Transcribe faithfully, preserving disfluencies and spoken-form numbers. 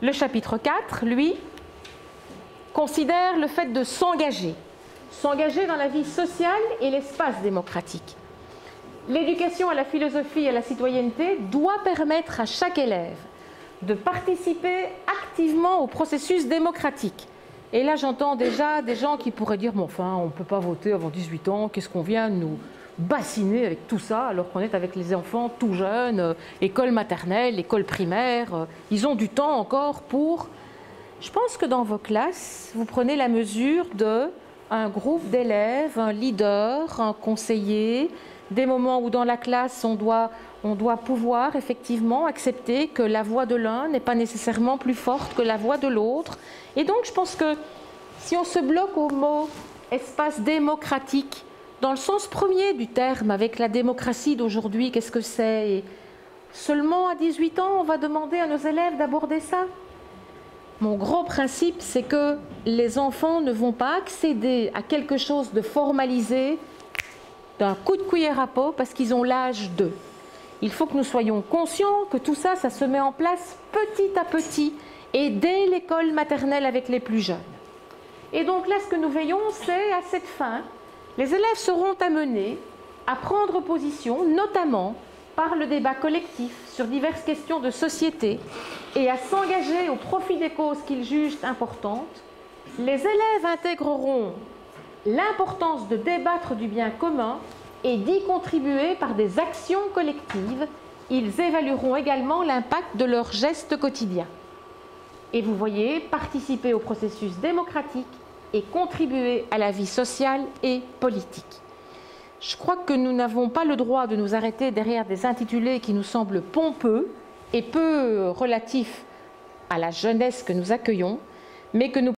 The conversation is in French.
Le chapitre quatre, lui, considère le fait de s'engager, s'engager dans la vie sociale et l'espace démocratique. L'éducation à la philosophie et à la citoyenneté doit permettre à chaque élève de participer activement au processus démocratique. Et là, j'entends déjà des gens qui pourraient dire « mais enfin, on ne peut pas voter avant dix-huit ans, qu'est-ce qu'on vient nous bassiner avec tout ça alors qu'on est avec les enfants tout jeunes, euh, école maternelle, école primaire, euh, ils ont du temps encore pour… » Je pense que dans vos classes, vous prenez la mesure d'un groupe d'élèves, un leader, un conseiller, des moments où dans la classe, on doit, on doit pouvoir effectivement accepter que la voix de l'un n'est pas nécessairement plus forte que la voix de l'autre. Et donc, je pense que si on se bloque au mot « espace démocratique », dans le sens premier du terme, avec la démocratie d'aujourd'hui, qu'est-ce que c'est? Et seulement à dix-huit ans, on va demander à nos élèves d'aborder ça. Mon gros principe, c'est que les enfants ne vont pas accéder à quelque chose de formalisé d'un coup de cuillère à peau parce qu'ils ont l'âge d'eux. Il faut que nous soyons conscients que tout ça, ça se met en place petit à petit et dès l'école maternelle avec les plus jeunes. Et donc là, ce que nous veillons, c'est à cette fin, les élèves seront amenés à prendre position, notamment par le débat collectif sur diverses questions de société et à s'engager au profit des causes qu'ils jugent importantes. Les élèves intégreront l'importance de débattre du bien commun et d'y contribuer par des actions collectives. Ils évalueront également l'impact de leurs gestes quotidiens. Et vous voyez, participer au processus démocratique et contribuer à la vie sociale et politique. Je crois que nous n'avons pas le droit de nous arrêter derrière des intitulés qui nous semblent pompeux et peu relatifs à la jeunesse que nous accueillons, mais que nous